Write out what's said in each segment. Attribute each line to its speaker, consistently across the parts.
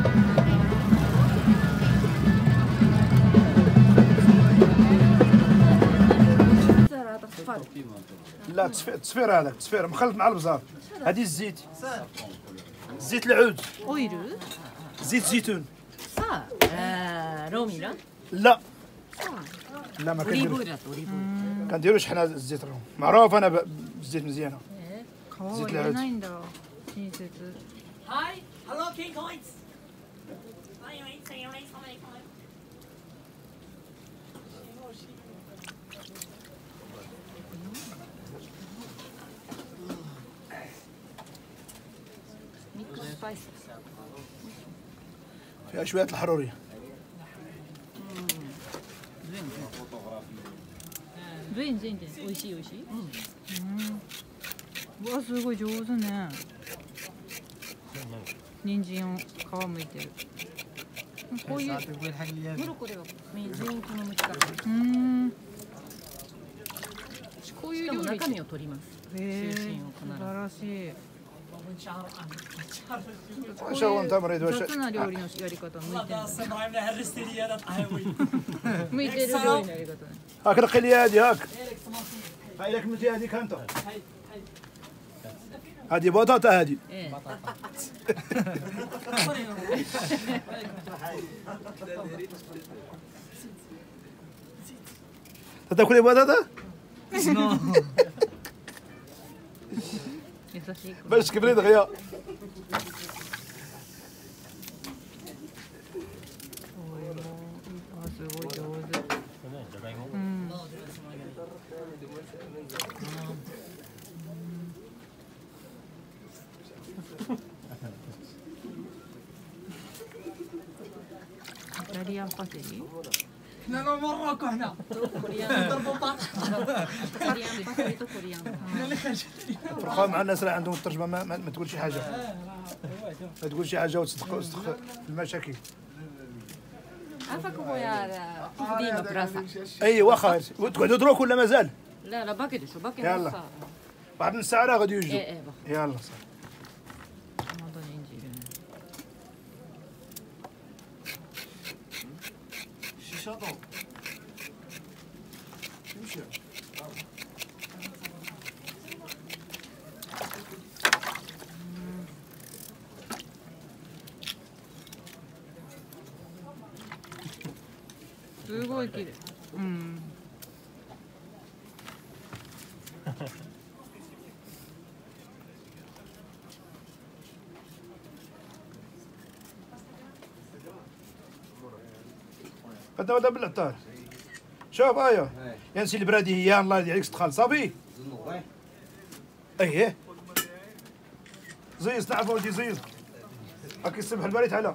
Speaker 1: لا تصفير هذاك تصفير مخلط مع البزار. هذه الزيت زيت العود.
Speaker 2: اويل
Speaker 1: زيت زيتون.
Speaker 2: روميرا
Speaker 1: لا لا ما
Speaker 2: اوليف
Speaker 1: كنديروش
Speaker 2: اويل اوليف
Speaker 1: كنديروش حنا الزيت الروم معروف انا بالزيت مزيانه.
Speaker 2: 皮は入れないんだ親切
Speaker 3: Hi, hello, King Coins. Hi, say your name, somebody come.
Speaker 2: ミックススパイス
Speaker 1: فيها شويه الحروريه.
Speaker 2: 全然美味しい美味しい。うわすごい上手ね。人参を皮むいてる。こういうモロッコでは人参このむき方。こういう料理中身を取ります。中心を必ず。素晴らしい。
Speaker 1: واش هو انت مريض واش
Speaker 2: 雑な料理のやり方向いてる。
Speaker 3: سمعنا لها الرستيرية لا تحاول.
Speaker 2: 向いてる料理のやり方ね。
Speaker 1: هاك نقي لي هذه هاك. هاي لك متي هذيك انت. هذه بطاطا هذه. تاكلي بطاطا؟ باش تكبري دغيا.
Speaker 2: إيطاليان باسيلي
Speaker 3: احنا لو مروكو هنا.
Speaker 2: كوريان
Speaker 3: ضربوا بعض.
Speaker 2: إيطاليان باسيلي تو كوريان
Speaker 1: فرقوا مع الناس اللي عندهم الترجمه ما تقول شي حاجه. ما تقول شي حاجه وتصدق المشاكل.
Speaker 2: عارفة كويا ديما براسا
Speaker 1: اي واخا تقعدوا دروك ولا مازال؟
Speaker 2: لا لا باقي شو باقي
Speaker 1: يلا. بعد نص ساعه راه غادي يوجدوا.
Speaker 2: ايه
Speaker 1: يلا صافي.
Speaker 2: すごい綺麗。うん。
Speaker 1: هذا بالعطار. شوف ايوه يا نسي البرادي هي الله يدي عليك تدخل صافي. ايه زيز نعرفوا ودي زيز. هاك الصبح الباري تعالى.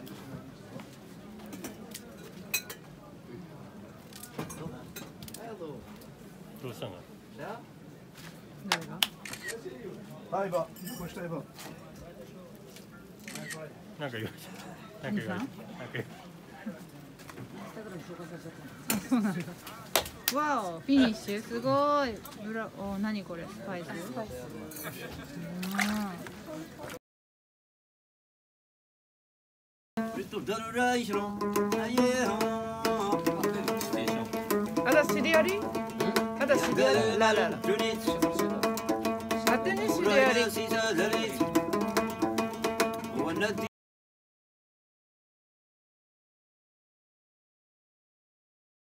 Speaker 1: طيبة واش طيبة؟
Speaker 4: なんか言われた。なんか言われた。なんか
Speaker 2: わお、フィニッシュすごい。ブラ、お、何これスパイス。هذا سيريالي؟ هذا سيريالي؟ لا لا لا. أعطيني سيريالي.